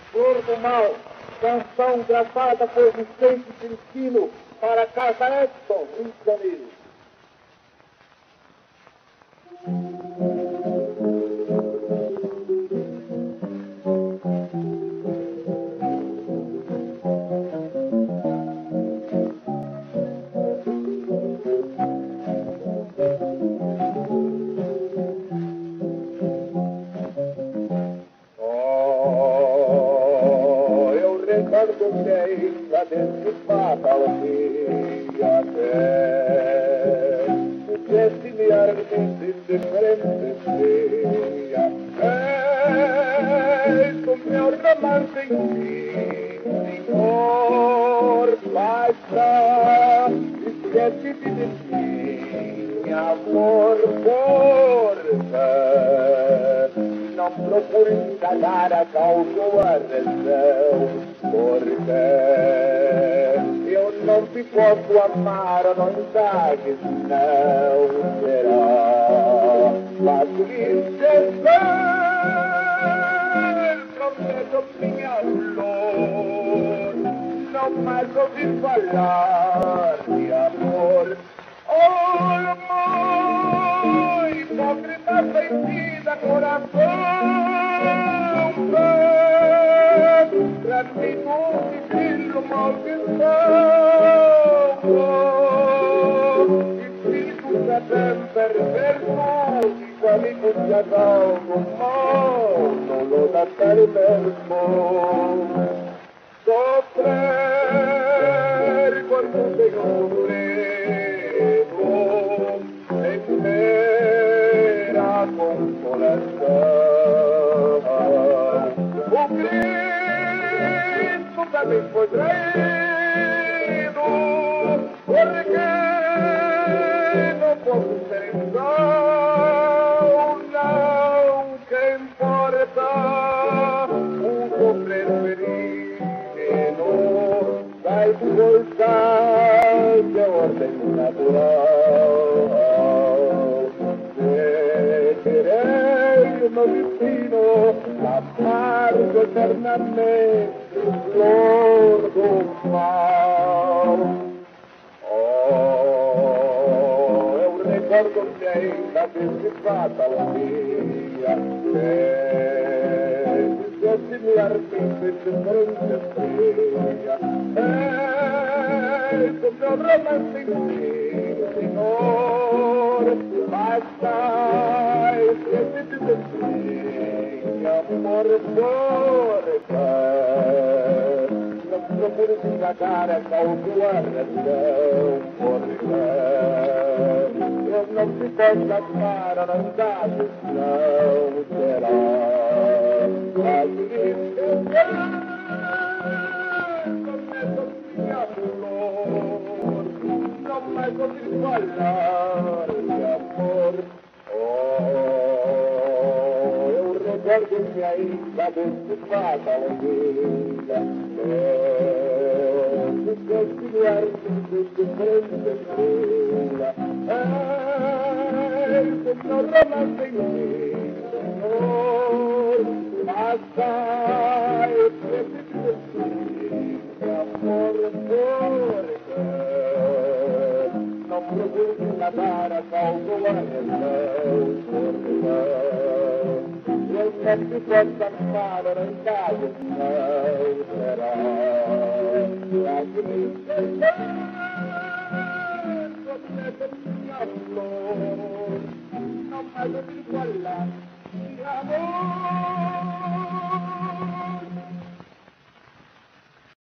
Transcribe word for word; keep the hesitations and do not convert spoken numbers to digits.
Flor do Mal, canção gravada por Vicente Cristino para Casa Edson, Rio de Janeiro. Recordo que ainda dentro passa o dia até esse me arrepende indiferente dia és o meu romance em ti Senhor basta esquece-te de mim amor força não procure indagar a causa ou a razão porque eu não te posso amar, não indagues, não será fácil esquecer. Prometo minha flor, não mais ouvir falar de amor. Oh, amor, hipócrita feitida, coração, pra mim não filho maldição, espírito Satã perverso, igualito de Adão no mal, solo da tal mesmo, sofrer quando tenho sofrido, espera consolação, o Cristo também foi traído, porque não posso ser igual, não, que importa o sofrer ferino, vai forçar de ordem natural, de querer no destino, amargo eternamente, flor do mal. Oh, eu recordo que ainda desse fatal dia, que se me arrepende de frente fria, és o meu romance em ti, Senhor, basta esquece-te de mim, amor força. Não procures indagar a causa a razão, porque eu não te posso amar, não dados, não será fácil esquecer. Prometo minha flor, não mais ouvir falar de amor. Oh, eu recordo que ainda desse fatal dia, se continuar de frente fria, és o meu romance em mim, Senhor, basta esquece-te de mim, amor forte, não procures indagar a causa ou a razão, porque eu não te posso amar, não dados, não será fácil esquecer. Prometo minha flor, não mais ouvir falar de amor.